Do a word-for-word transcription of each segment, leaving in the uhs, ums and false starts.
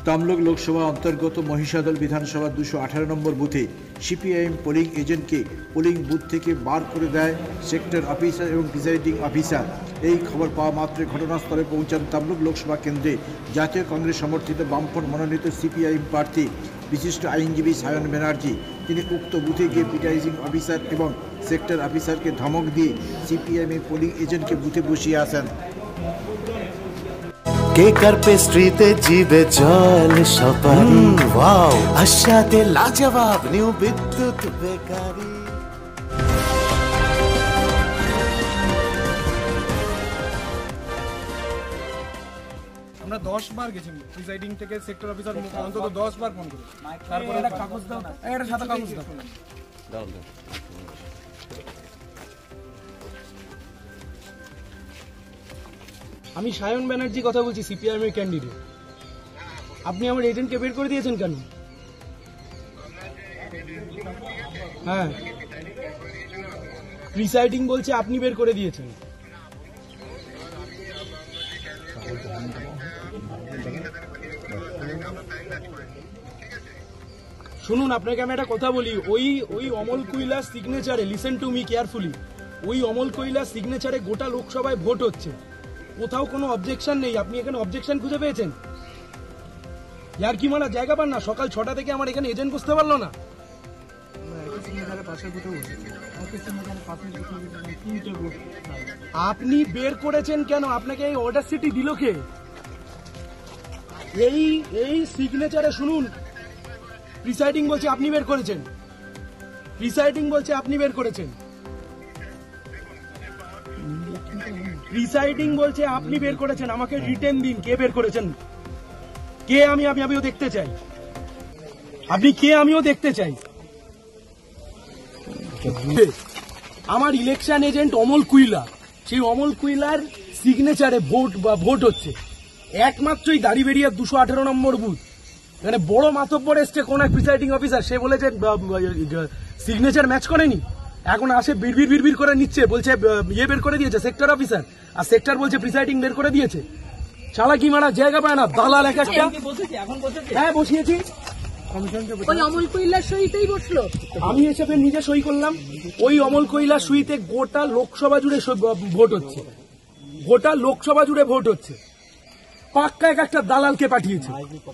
তমলুক লোকসভা অন্তর্গত মহিষাদল বিধানসভা দুশো আঠারো নম্বর বুথে সিপিআইএম পোলিং এজেন্টকে পোলিং বুথ থেকে বার করে দেয় সেক্টর অফিসার এবং প্রিজাইডিং অফিসার। এই খবর পাওয়া মাত্রই ঘটনাস্থলে পৌঁছান তমলুক লোকসভা কেন্দ্রে জাতীয় কংগ্রেস সমর্থিত বামফ্রন্ট মনোনীত সিপিআইএম প্রার্থী বিশিষ্ট আইনজীবী সায়ন ব্যানার্জি। তিনি উক্ত বুথে গিয়ে প্রিজাইডিং অফিসার এবং সেক্টর অফিসারকে ধমক দিয়ে সিপিআইএমের পোলিং এজেন্টকে বুথে বসিয়ে আসেন। কেকার পেস্ট্রিতে জিবে জল সপারি ওয়াও আশাতে লাজবাব নিউ বিদ্যুৎ বেকারি। আমরা দশ বার গেছি প্রিসাইডিং থেকে সেক্টর অফিসার অন্তত দশ বার ফোন করি। তারপরে একটা কাগজ দাও, একটা সাদা কাগজ দাও। দাও দাও। আমি সায়ন ব্যানার্জি কথা বলছি, সিপিআইএম এর ক্যান্ডিডেট। আপনি আমার এজেন্টকে বের করে দিয়েছেন কেন? হ্যাঁ, প্রিসাইডিং বলছে আপনি বের করে দিয়েছেন। শুনুন, আপনাকে আমি একটা কথা বলি, ওই ওই অমল কৈলাস সিগনেচারে, লিসেন টু মি কেয়ারফুলি, ওই অমল কৈলাস সিগনেচারে গোটা লোকসভায় ভোট হচ্ছে, কোথাও কোনো অবজেকশন নেই। আপনি এখানে অবজেকশন খুঁজে পেয়েছেন? ইয়ার কি মানা জায়গা পান না? সকাল ছটা থেকে আমার এখানে এজেন্ট বুঝতে পারলো না। আপনি বের করেছেন কেন? আপনাকে এই অর্ডার সিটি দিল কে? এই এই সিগনেচারে শুনুন, প্রিসাইডিং বলছে আপনি বের করেছেন, প্রিসাইডিং বলছে আপনি বের করেছেন, প্রিসাইডিং বলছে আপনি বের করেছেন। আমাকে রিটেন দিন, কে বের করেছেন, কে? আমি আমি আমিও দেখতে চাই। আপনি কে? আমিও দেখতে চাই। আমার ইলেকশন এজেন্ট অমল কুইলা, সেই অমল কুইলার সিগনেচারে ভোট বা ভোট হচ্ছে। একমাত্রই দাড়িবেড়িয়ার দুশো আঠারো নম্বর বুথ, এখানে বড় মাতব্বর এসছে কোন এক প্রিসাইডিং অফিসার, সে বলেছে সিগনেচার ম্যাচ করেনি, এখন আসে বিড়বিড় বিড়বিড় করে নিচ্ছে, বলছে ইয়ে বের করে দিয়েছে সেক্টর অফিসার, আর সেক্টর বলছে প্রিসাইডিং বের করে দিয়েছে। শালা কি মারা জায়গা পায় না, দালাল এক একটা। হ্যাঁ বসিয়েছি, ওই অমল কৈলাস সইতেই বসলো। আমি এসে নিজে সই করলাম। ওই অমল কৈলাস সইতে গোটা লোকসভা জুড়ে ভোট হচ্ছে, গোটা লোকসভা জুড়ে ভোট হচ্ছে। পাক্কা এক একটা দালালকে পাঠিয়েছে।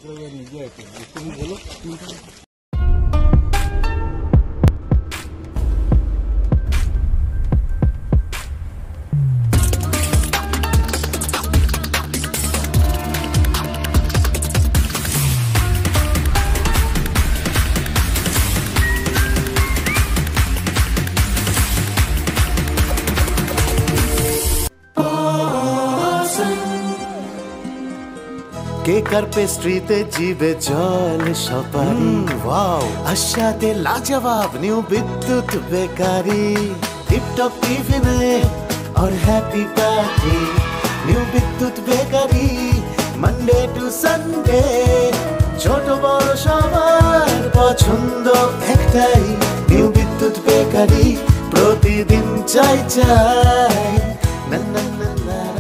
কেকার পেস্ট্রিতে জিবে জল সপারি ওয়াও আশাতে লাজবাব নিউ বিদ্যুৎ বেকারি। টিপটপ টিফিনে और happy party new Bidyut bakery. Monday to Sunday ছোট বড় সবার পছন্দ একটাই, নিউ বিদ্যুৎ বেকারি। প্রতিদিন চাই চাই না না না না।